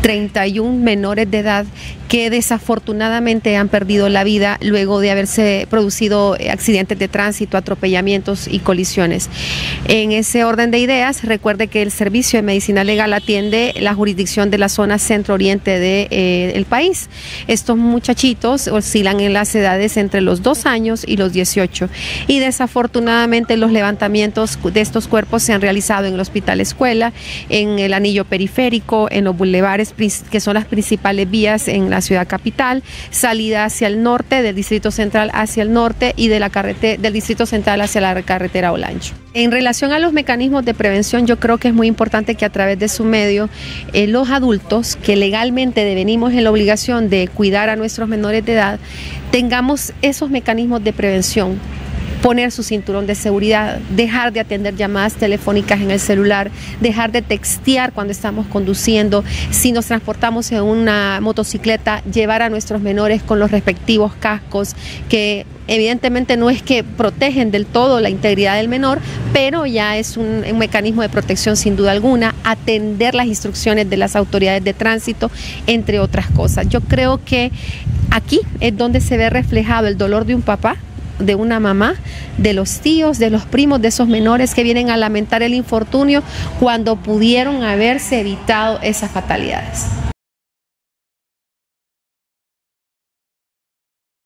31 menores de edad que desafortunadamente han perdido la vida luego de haberse producido accidentes de tránsito, atropellamientos y colisiones. En ese orden de ideas, recuerde que el Servicio de Medicina Legal atiende la jurisdicción de la zona centro-oriente del país. Estos muchachitos oscilan en las edades entre los 2 años y los 18 y desafortunadamente los levantamientos de estos cuerpos se han realizado en el Hospital Escuela, en el anillo periférico, en los bulevares que son las principales vías en la ciudad capital, salida hacia el norte del Distrito Central hacia el norte y de la del Distrito Central hacia la carretera Olancho. En relación a los mecanismos de prevención, yo creo que es muy importante que a través de su medio los adultos que legalmente devenimos en la obligación de cuidar a nuestros menores de edad tengamos esos mecanismos de prevención. Poner su cinturón de seguridad, dejar de atender llamadas telefónicas en el celular, dejar de textear cuando estamos conduciendo, si nos transportamos en una motocicleta, llevar a nuestros menores con los respectivos cascos, que evidentemente no es que protegen del todo la integridad del menor, pero ya es un mecanismo de protección sin duda alguna, atender las instrucciones de las autoridades de tránsito, entre otras cosas. Yo creo que aquí es donde se ve reflejado el dolor de un papá, de una mamá, de los tíos, de los primos de esos menores que vienen a lamentar el infortunio cuando pudieron haberse evitado esas fatalidades.